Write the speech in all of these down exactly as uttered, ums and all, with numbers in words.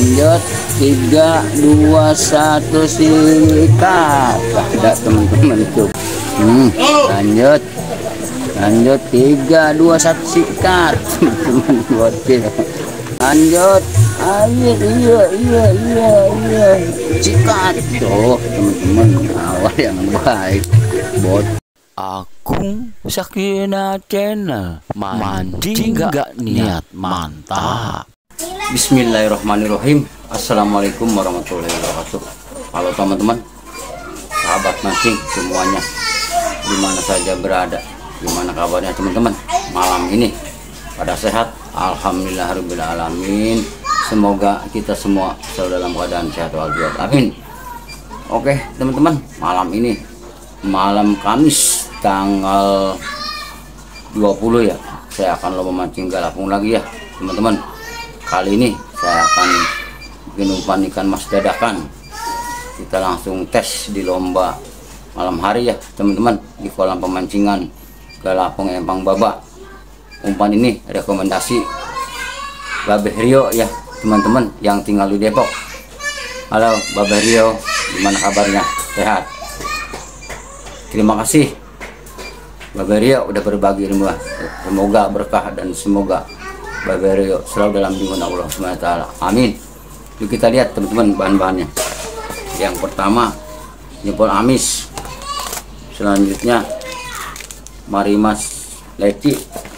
Lanjut, tiga dua satu sikat. Ada teman-teman tuh. Hmm, lanjut. Lanjut, tiga dua satu sikat. Teman-teman bocil. Lanjut. Ayo, iya iya iya iya. Sikat. Tuh, teman-teman, awal yang baik. Bot. Agung Sakina Channel, mancing nggak niat mantap. Bismillahirrahmanirrahim. Assalamualaikum warahmatullahi wabarakatuh. Halo teman-teman, sahabat mancing semuanya, dimana saja berada, gimana kabarnya teman-teman malam ini? Pada sehat, alhamdulillahirabbil alamin. Semoga kita semua selalu dalam keadaan sehat walafiat, amin. Oke teman-teman, malam ini malam Kamis tanggal dua puluh ya, saya akan lomba mancing galapung lagi ya teman-teman. Kali ini saya akan bikin umpan ikan mas dadakan. Kita langsung tes di lomba malam hari ya teman-teman, di kolam pemancingan Galapung Empang Baba. Umpan ini rekomendasi Babeh Rio ya teman-teman yang tinggal di Depok. Halo Babeh Rio, gimana kabarnya? Sehat? Terima kasih Babeh Rio udah berbagi ilmu. Semoga berkah dan semoga Babeh Rio selalu dalam lindungan Allah subhanahu wa taala, amin. Yuk kita lihat teman-teman bahan-bahannya. Yang pertama jempol amis, selanjutnya marimas leci,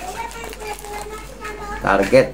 target,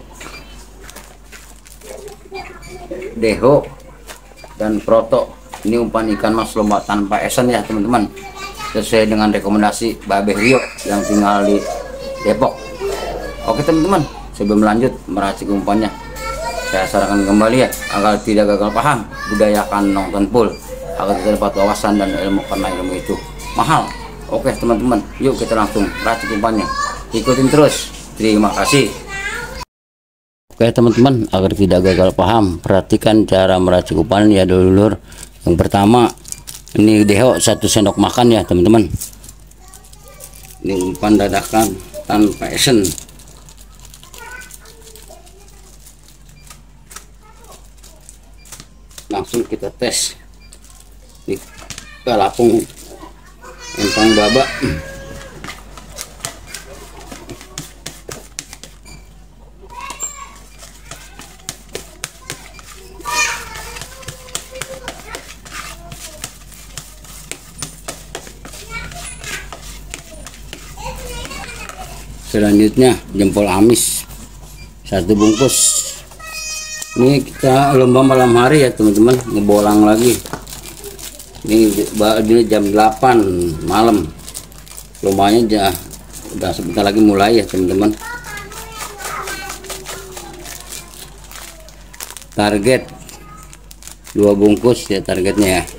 deho, dan proto. Ini umpan ikan mas lomba tanpa esen ya teman-teman, sesuai dengan rekomendasi Babeh Rio yang tinggal di Depok. Oke teman-teman, sebelum lanjut meracik umpannya, saya sarankan kembali ya, agar tidak gagal paham, budayakan nonton full agar kita dapat wawasan dan ilmu, karena ilmu itu mahal. Oke teman-teman, yuk kita langsung racik umpannya, ikutin terus. Terima kasih. Oke teman-teman, agar tidak gagal paham, perhatikan cara meracik umpan ya dulur. Yang pertama, ini deho satu sendok makan ya teman-teman. Ini umpan dadakan tanpa esen. Langsung kita tes di Galapung Empang Baba. Selanjutnya jempol amis satu bungkus. Ini kita lomba malam hari ya teman-teman, ngebolang lagi. Ini, ini jam delapan malam, lombanya aja udah sebentar lagi mulai ya teman-teman. Target dua bungkus ya targetnya ya.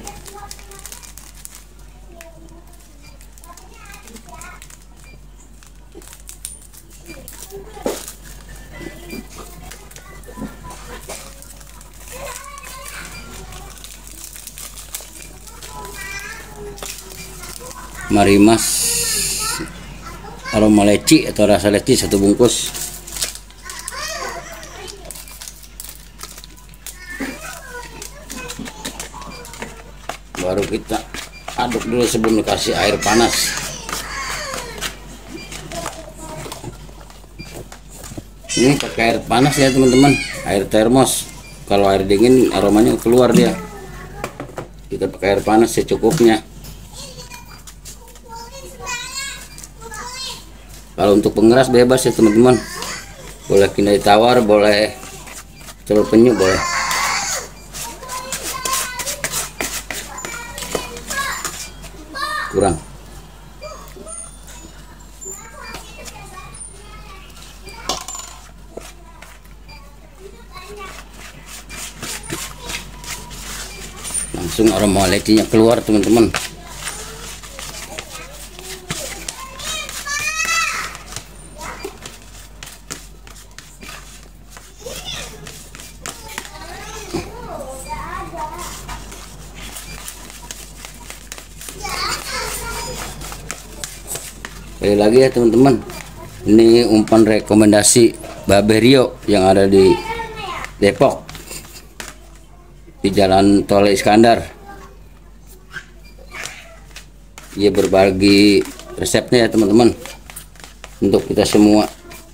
Marimas aroma leci atau rasa leci satu bungkus. Baru kita aduk dulu sebelum dikasih air panas. Ini pakai air panas ya teman-teman, air termos. Kalau air dingin aromanya keluar dia. Kita pakai air panas secukupnya. Kalau untuk pengeras bebas ya teman-teman, boleh kindai tawar, boleh telur penyu, boleh. Kurang. Langsung aroma lecinya keluar teman-teman. Sekali lagi ya teman-teman, ini umpan rekomendasi Babeh Rio yang ada di Depok. di Jalan Tol Iskandar. Ia berbagi resepnya ya teman-teman untuk kita semua.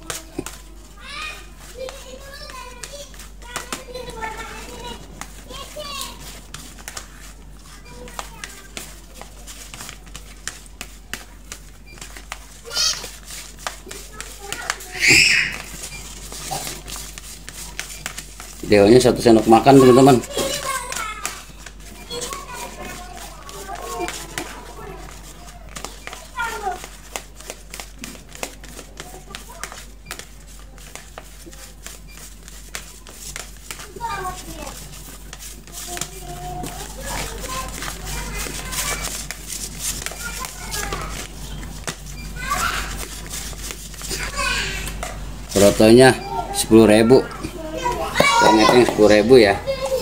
Videonya satu sendok makan teman-teman. Rotonya sepuluh ribu, yang sepuluh ribu ya.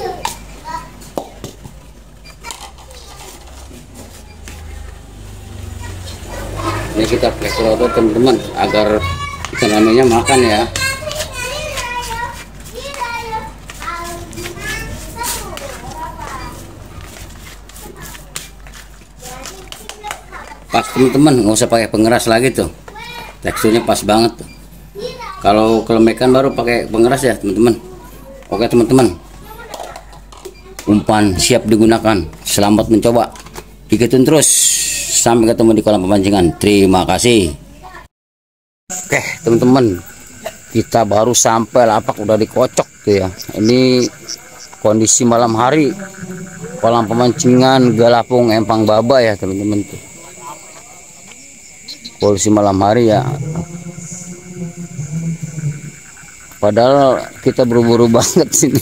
Ini kita pakai roto teman-teman agar ikan namanya makan ya. Pas teman-teman, nggak usah pakai pengeras lagi tuh, teksturnya pas banget tuh. Kalau kelembekan baru pakai pengeras ya teman-teman. Oke teman-teman, umpan siap digunakan. Selamat mencoba, ikutin terus sampai ketemu di kolam pemancingan. Terima kasih. Oke teman-teman, kita baru sampai lapak udah dikocok tuh ya. Ini kondisi malam hari kolam pemancingan Galapung Empang Baba ya teman-teman tuh. Kondisi malam hari ya. Padahal kita buru-buru banget sini.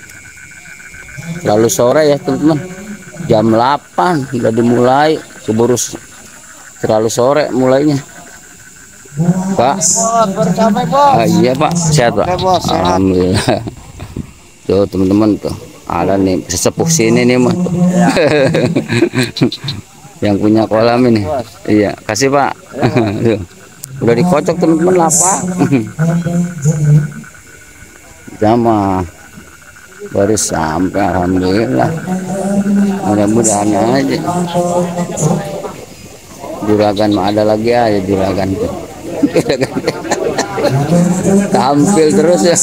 Lalu sore ya teman-teman, jam delapan udah dimulai, keburu terlalu sore mulainya. Pak, ah, iya Pak, sehat Pak. Alhamdulillah. Tuh teman-teman tuh, ada nih sesepuh sini nih mah. Yang punya kolam ini. Iya, kasih Pak. Udah dikocok teman-teman lapak. Sama baru sampai, alhamdulillah. Mudah-mudahan aja juragan mah ada lagi aja juragan tuh. Tampil terus ya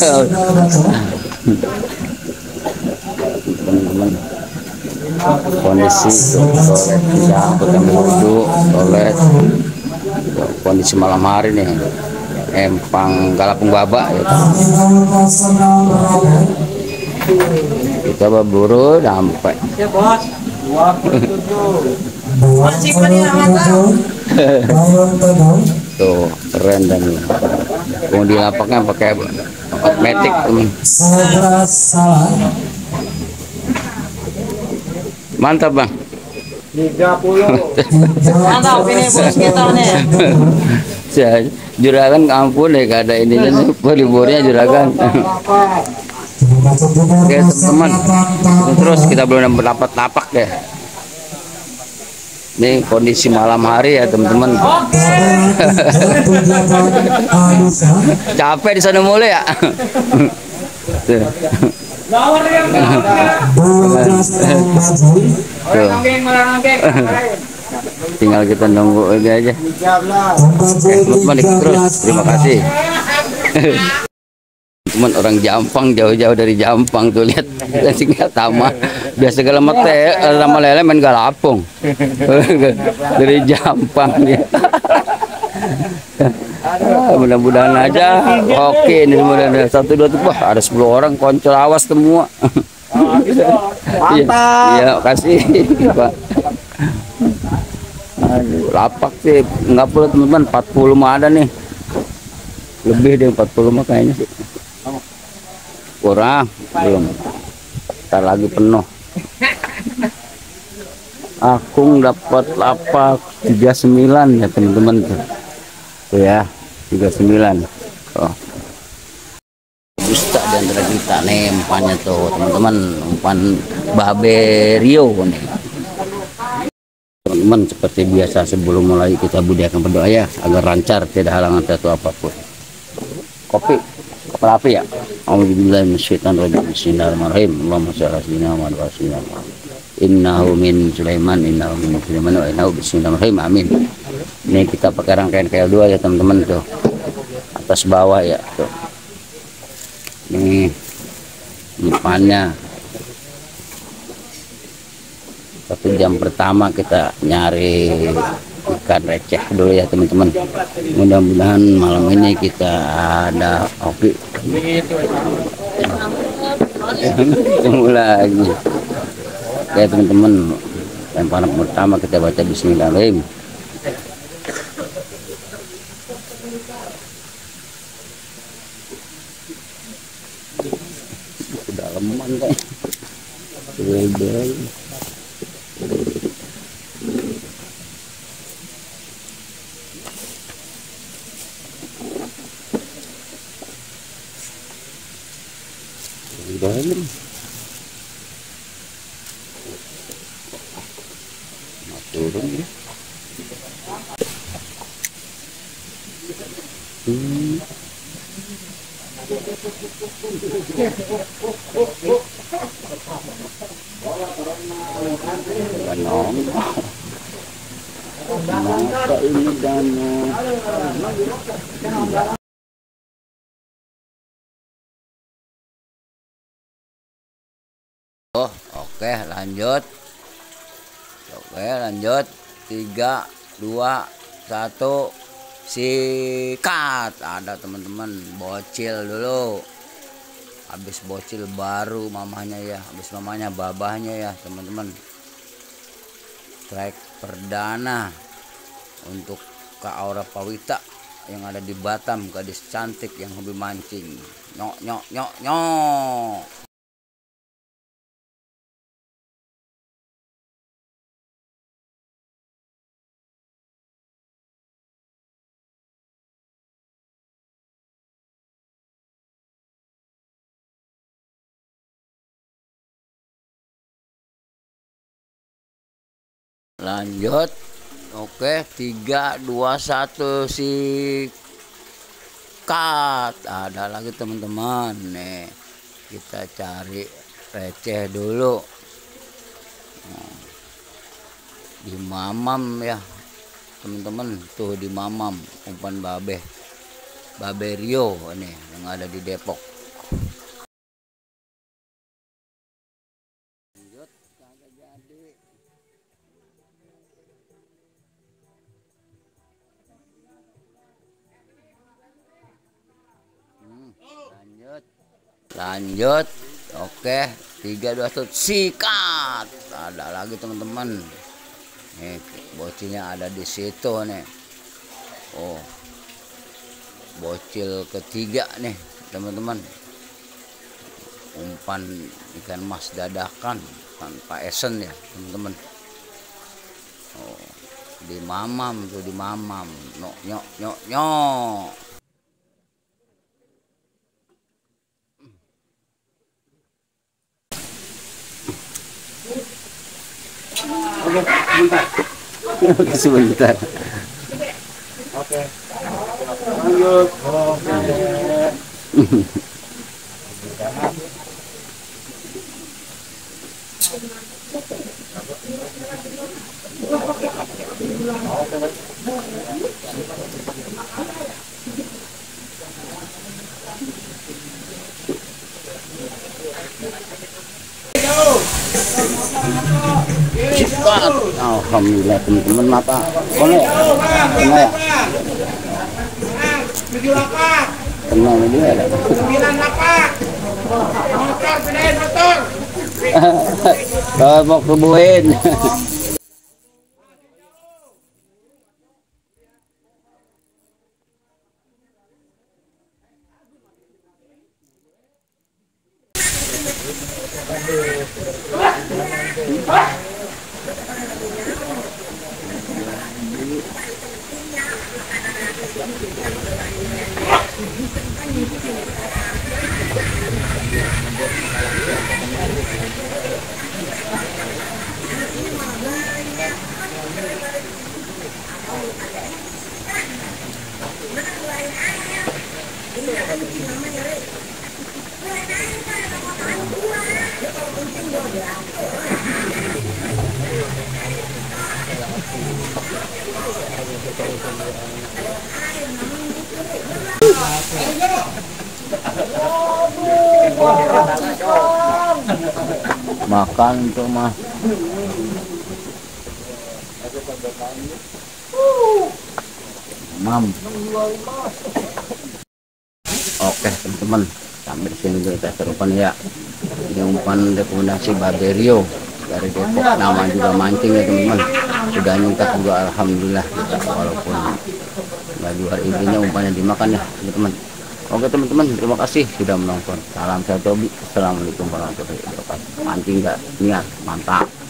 teman-teman. Kondisi toilet tidak ambil wudhu, toilet kondisi malam hari nih Empang Galapung Baba ya. Kita berburu sampai ya bos. Tuh keren dan mau di lapaknya pakai matic teman. Mantap bang. tiga puluh. Mantap ini bos kita nih. Juragan ampun deh, gak ada ininya liburnya juragan. Oke teman-teman, terus kita belum dapat lapak deh. Ini kondisi malam hari ya teman-teman. Capek di sana mulai ya. Tinggal kita nunggu aja. Teman-teman terus, terima kasih. Teman orang Jampang, jauh-jauh dari Jampang tuh, lihat tinggal Tama. Biasa segala mate sama lele main Galapung. Dari Jampang dia. Mudah-mudahan aja oke ini mudah-mudahan satu dua tuh, wah ada sepuluh orang koncol, awas semua. Mantap. Iya, kasih Pak. Aduh, lapak sih nggak perlu teman-teman, empat puluh mah ada nih, lebih deh empat puluh mah kayaknya sih, kurang belum, ntar lagi penuh. Akung dapat lapak tiga puluh sembilan ya teman-teman tuh. Tuh ya, tiga puluh sembilan. Oh. Dusta di antara kita nih umpannya tuh teman-teman, umpan Babe Rio nih. Teman-teman, seperti biasa sebelum mulai kita budiakan berdoa ya agar lancar, tidak halangan satu apapun. Kopi. perapi ya. Alhamdulillah minasyaitonirrajim. Bismillahirrahmanirrahim. Allahumma shalli ala sayyidina Muhammad wa sallim. Innahu min Sulaiman innahu min Sulaiman wa innahu bismillahirrahmanirrahim. Amin. Ini kita pakai rangkaian K L dua ya teman-teman tuh. Atas bawah ya tuh. Ini depannya. Satu jam pertama kita nyari ikan receh dulu ya teman-teman. Mudah-mudahan malam ini kita ada oke. Ketemu lagi. Oke teman-teman, lemparan pertama kita baca bismillahirrahmanirrahim. Daleman kayak. Bel-bel. Dalam turun ya. Hmm. Ganong. Kenapa ini danau? Oh, oke lanjut. Oke lanjut. Tiga, dua, satu, sikat. Ada teman-teman bocil dulu. Habis bocil baru mamanya ya. Habis mamanya babahnya ya teman-teman. Strike perdana untuk Kak Aura Pawita yang ada di Batam, gadis cantik yang hobi mancing. Nyok nyok nyok nyok. Lanjut. Oke, tiga dua satu sikat. Ada lagi teman-teman nih. Kita cari receh dulu. Di mamam ya. Teman-teman, tuh di mamam umpan babe. Babe Rio nih yang ada di Depok. Lanjut, kagak jadi. Lanjut lanjut oke tiga dua satu sikat. Ada lagi teman-teman nih, bocilnya ada di situ nih. Oh, bocil ketiga nih teman-teman, umpan ikan mas dadakan tanpa esen ya teman-teman. Oh, di mamam tuh di mamam. Nyok nyok nyok nyok. Oke, sebentar. Oke, sebentar. Oke. Lanjut. Oke. Cepat. Alhamdulillah teman-teman, mata boleh ya? Kena ya? tujuh delapan. Kena dia ada. sembilan delapan. Motor, pindahin motor. Kalau mau kebuin. Makan tuh mah. Mam. Oke teman-teman, sampai sini dulu kita serupan ya. Ini umpan rekomendasi Barberio dari Depok, nama juga mancing ya teman-teman. Sudah nyungkat juga alhamdulillah kita, walaupun nggak jual, intinya umpannya dimakan ya teman-teman. Oke teman-teman, terima kasih sudah menonton. Salam saya Tobi. Assalamualaikum warahmatullahi wabarakatuh. Mancing nggak niat, mantap.